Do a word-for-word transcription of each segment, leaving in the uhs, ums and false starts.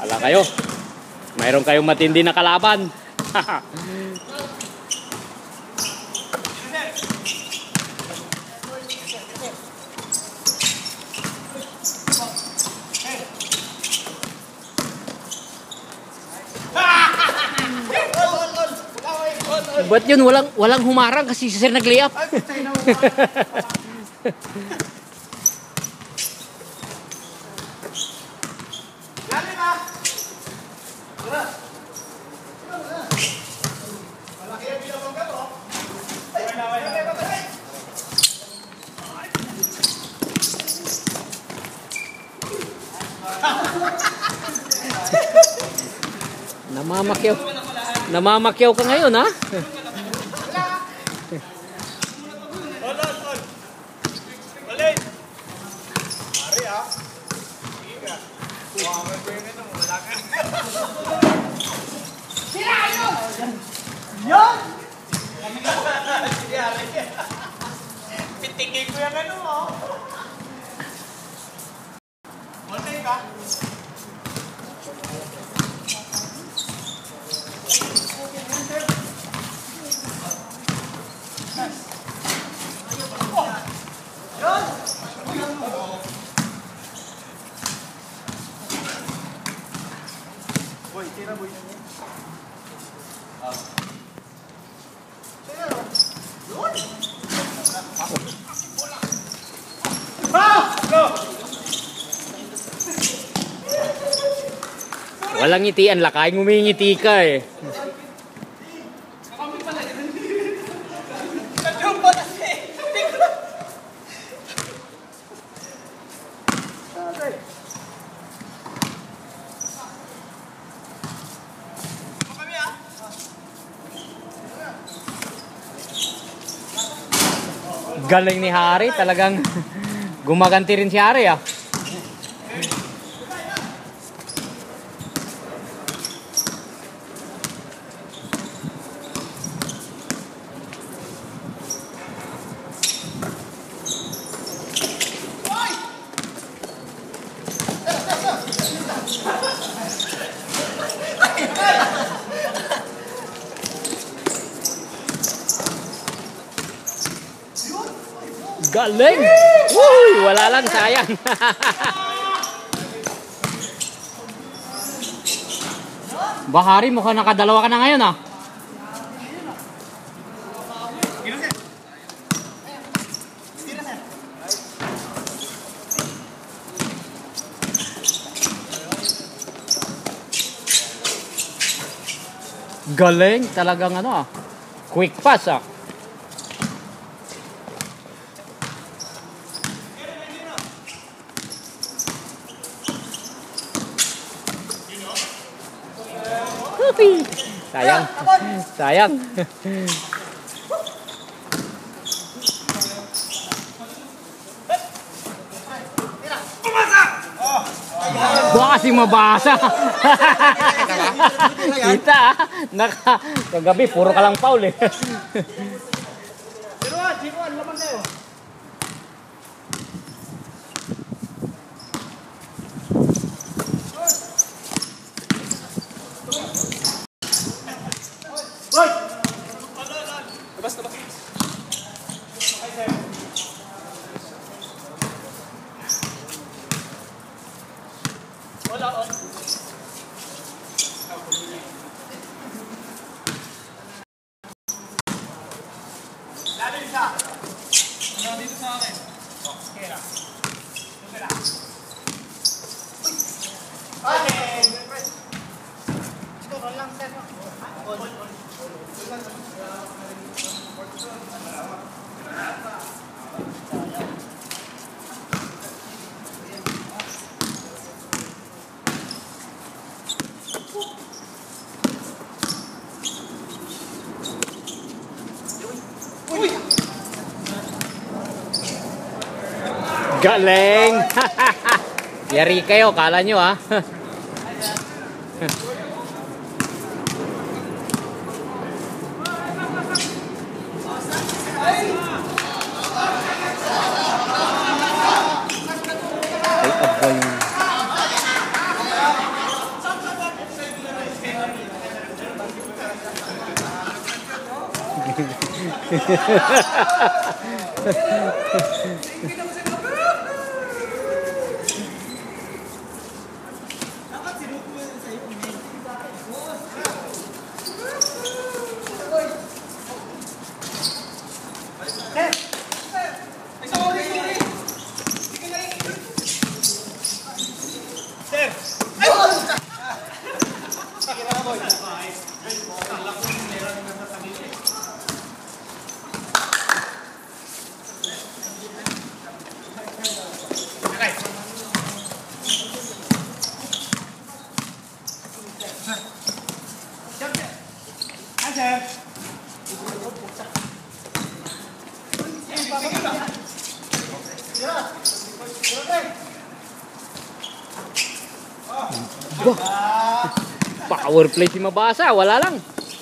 Ala kayo, mayroon kayong matindi na kalaban. Ba't yun walang walang humarang kasi si Sir nag-layup. Namamakyaw. Namamakyaw ka ngayon, ha? Yan! Pitigay ko yung ano mo. Voltay ka? Yan! Boy, tira boy. Ah. Walang ngitian, lakay ngumingiti ka eh. Galing ni Hari, talagang gumaganti rin si Hari ah. Galing! Uy, wala lang, sayang. Bahari, mukhang nakadalawa ka na ngayon ah. Galing, talagang ano ah. Quick pass ah. Sayang. Sayang. Baka kasi mabasa. Kita ah. Naka, kagabi puro ka lang foul eh. Jiruan, jiruan, laman kayo. Hoy! Labas, labas. Wala, oh. Lalo isa. Ano dito sa akin? Oh, kera. Kera. Okay. Ito, roll lang, sir. Hold, hold, hold. Galing! Yari kayo, kala nyo ah. Ay, abay. Power play si Mabasa, wala lang.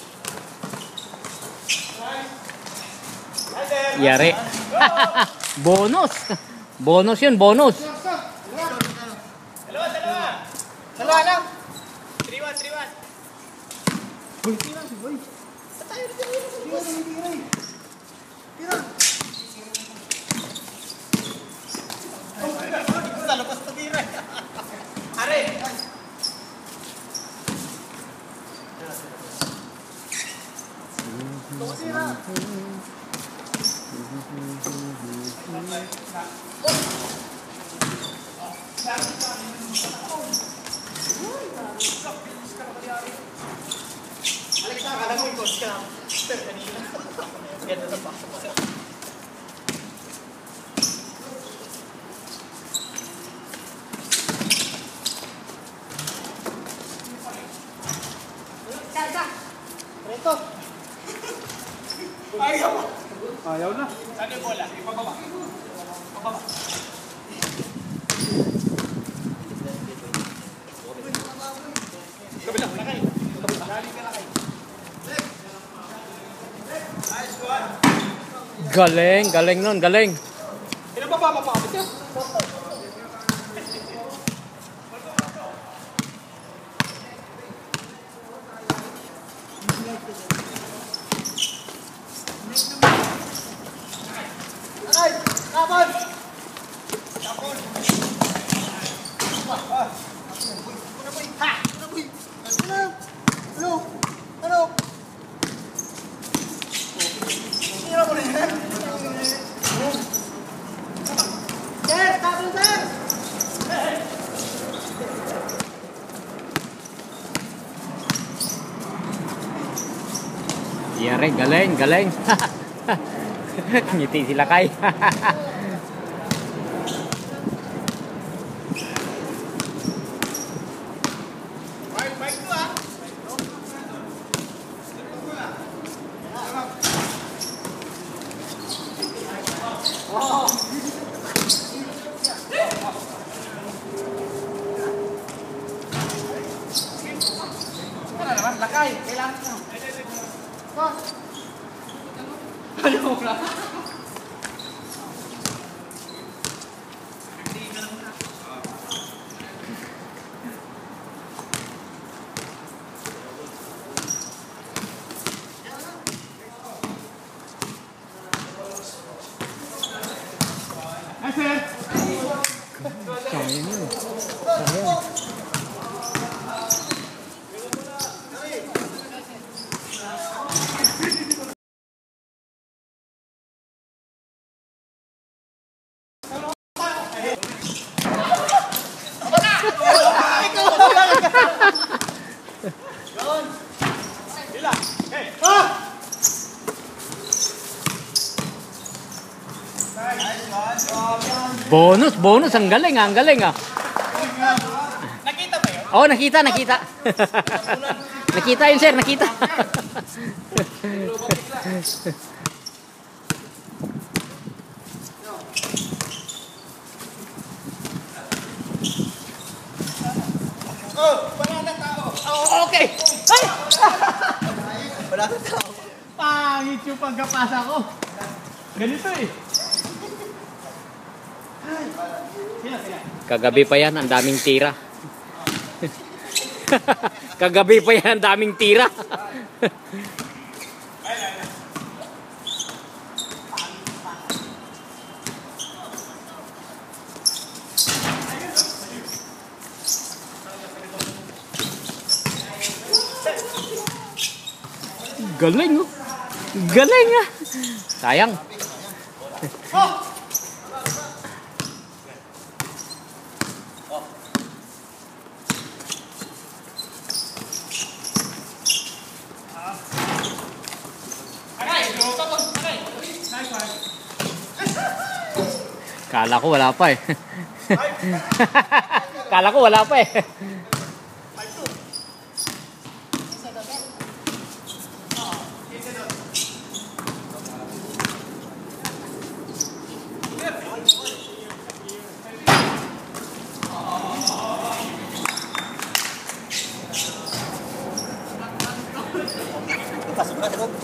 Yari. Bonus. Bonus yun, bonus. Dalawa, dalawa. Dalawa lang. three one, three one. Boy, tira si Boy. Tayo dito. Tira, tira. Tira. Oh, talapas na tira. Are. Tira. Alexa, akala mo yung coach ka. Pero kanina. Ganda na pa. Reto. Ayaw. Ayaw na. Saan yung bola? Ipababa. Pababa. Kabila, lakay. Galing ka lakay. Nice one. Galing, galing nun, galing. Ilan ba ba mapakabit ka? Ay! Kapon! Kapon! Ha! Ano? Ano? Ano? Sira mo rin yan? Sir! Kapon, sir! Yari, galing, galing. Ngiti sila kay. Bike, bike ko ah! Oh! Ano naman? Lakay! Kailangan mo! Boss! Ano mo na? Hi, sir! Kaya mo. Kaya. Bonus, bonus. Ang galing, ah, ang galing ah. Nakita ba yun? Oh, nakita, nakita. Nakita yun, sir, nakita. Oh! Wala na tao! Oh, okay. Ay! Wala na tao! Pangit yung pagkapasa ko! Ganito eh! Sila, sila. Kagabi pa yan, ang daming tira. Kagabi pa yan, ang daming tira. Galing oh. Galing ah. Sayang. Kala ko wala pa eh. Kala ko wala pa eh. Pasok na ito.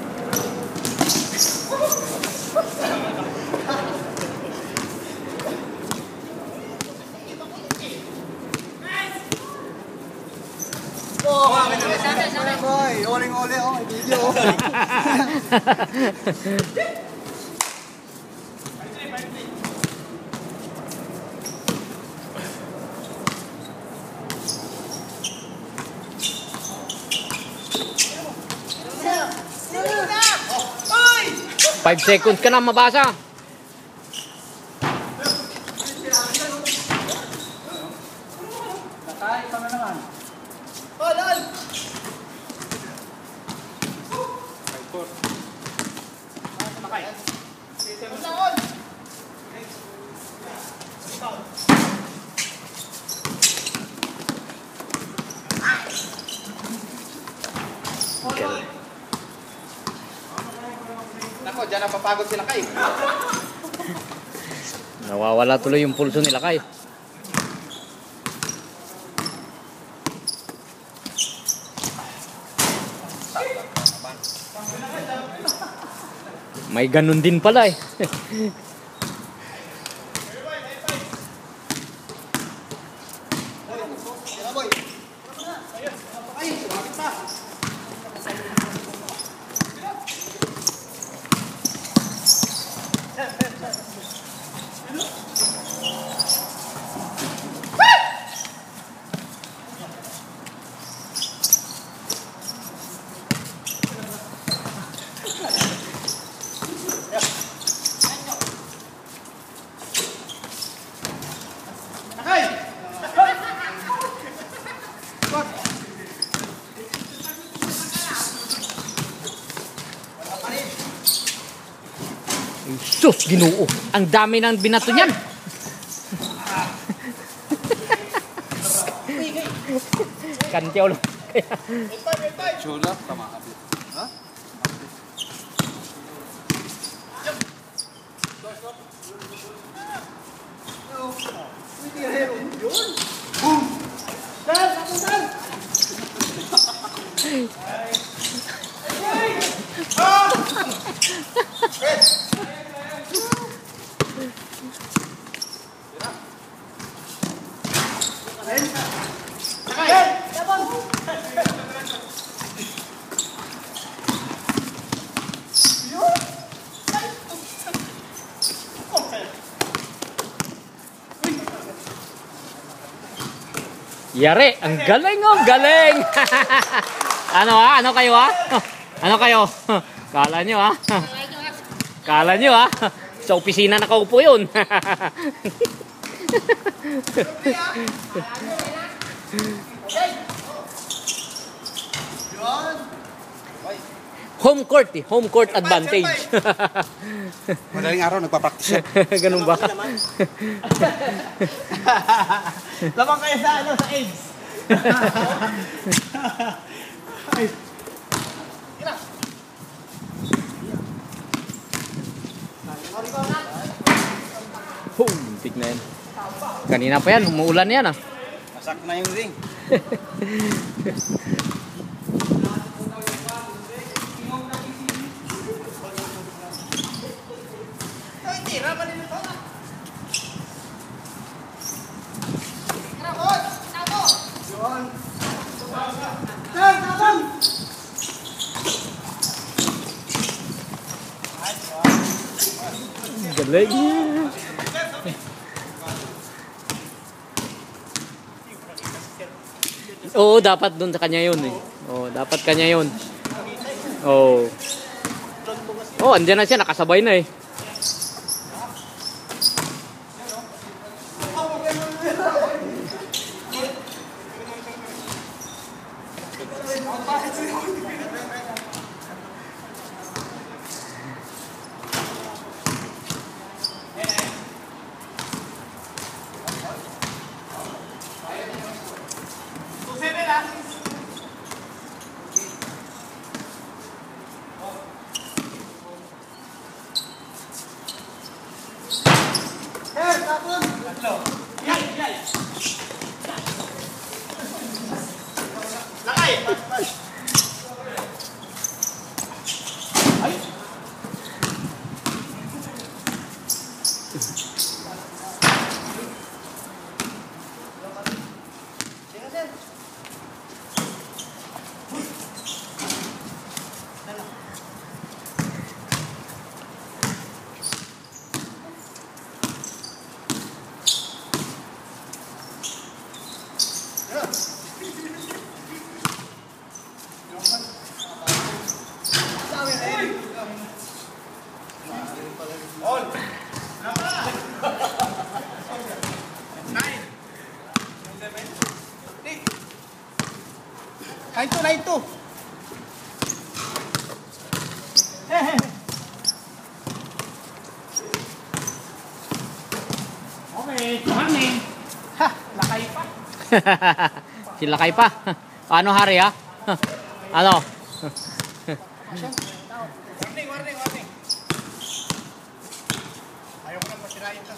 Oh, boy, oling-oli oh, video. Five seconds ka na mabasa. Nakay, tama naman. Oh, lol! Nakay. Nakay. Nako, dyan napapagod sila kay. Nawawala tuloy yung pulso nila kay. May ganun din pala eh. Sus, Ginoo. Ang dami ng binato niyan. Kantiyaw lang. Chula, tama ka. Ha? Boom! Dal, ako dal. Ah! Yari, ang galing oh, galing. Ano ah? Ano kayo ah? Ano kayo? Kala nyo ah? Kala nyo ah? Sa opisina nakaupo yun. Home court eh. Home court advantage. Madaling araw, nagpa-practice. Ganun ba? Lamang kayo sa ano, sa AIDS. Oh, muntik na yan. Kanina pa yan, umuulan yan ah. Masak na yung ring. Galing. Oo, dapat dun sa kanya yun eh. Oo, dapat kanya yun. Oh. Oh, andyan na siya, nakasabay na eh. Nine two, nine two. Okay, morning. Ha, lakay pa. Silakay pa. Paano hari ha? Ano? Warning, warning, warning. Ayaw ko nang masirain ito.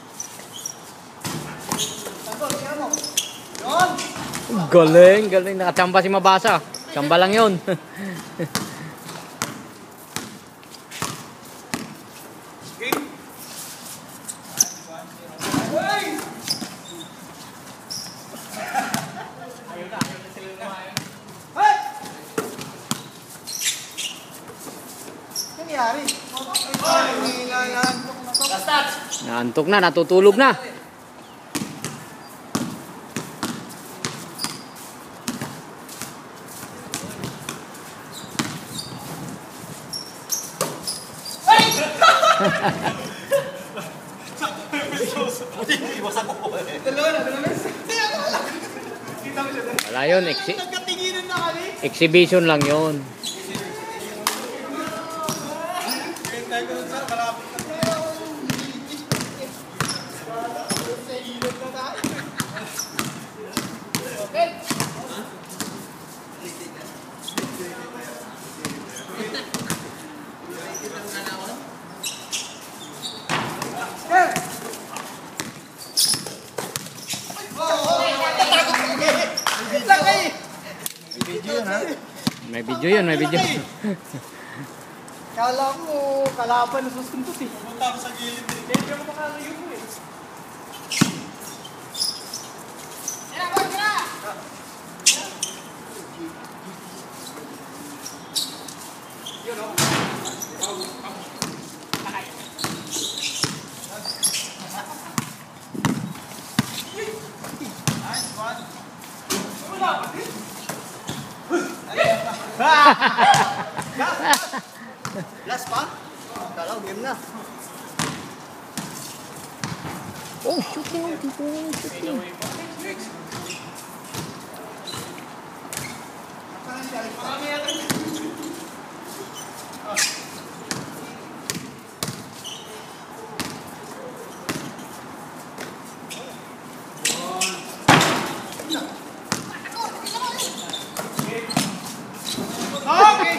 Tanggol, tira mo. Yun! Galing, galing. Nakachamba si Mabasa. Chamba lang yun. Nangyari? Naantok na, natutulog na. Wala yun, exhi- Nagkatinginan na kami. exhibition lang yun. May video yun, may video. Kala ko, kalaban na susunod eh. Pumunta ako sa gilid eh. Hindi ako makalayo mo eh. Tira ko, tira! Yun o. Nice one. Wala pa din. Last pa? Kalaw, game na. Oh, shooting, shooting, shooting. Okay!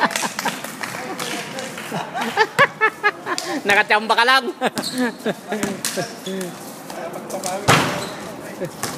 Nakachamba ka lang.